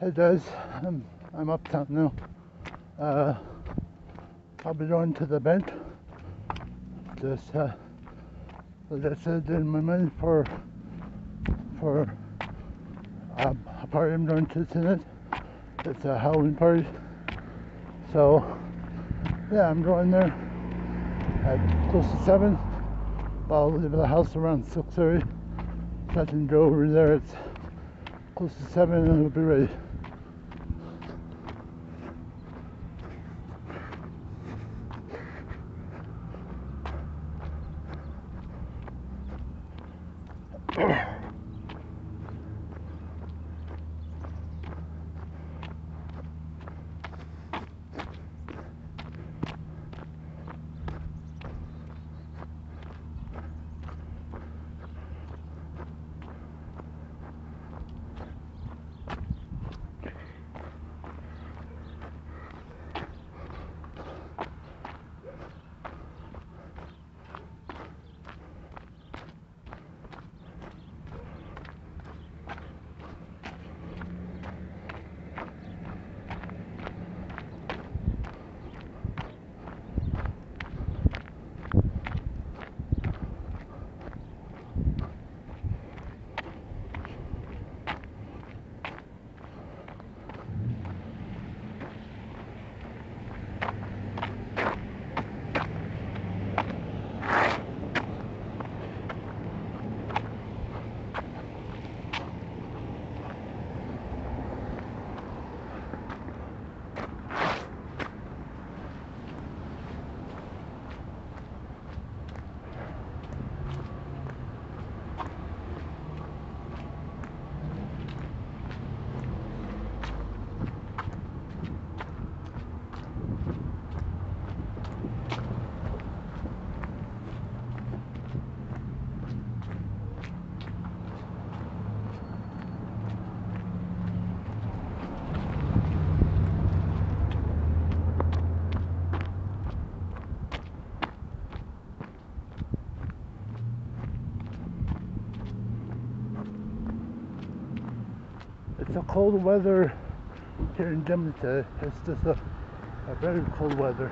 It does. I'm uptown now. I'll be going to the bank. Just in my money for a party I'm going to tonight. It's a Halloween party. So yeah, I'm going there at close to 7. I'll leave the house around 6:30. So I can go over there at close to 7 and it'll be ready. It's a cold weather here in Germany today. It's just a very cold weather.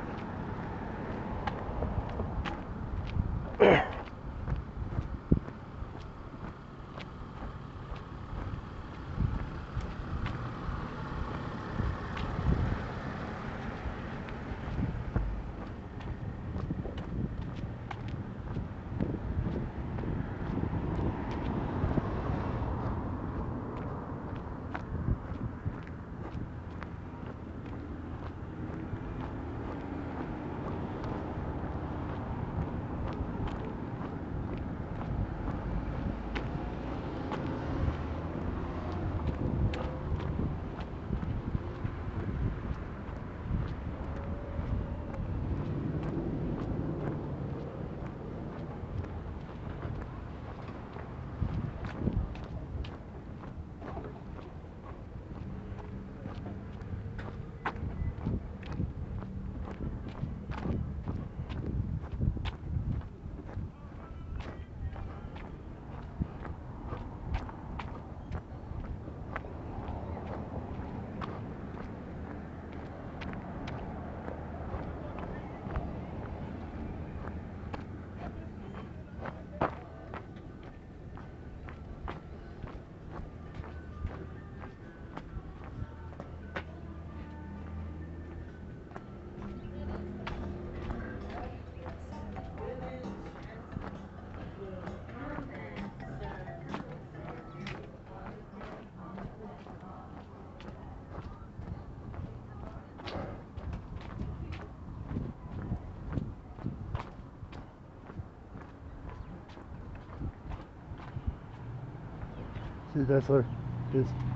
See, that's where it is.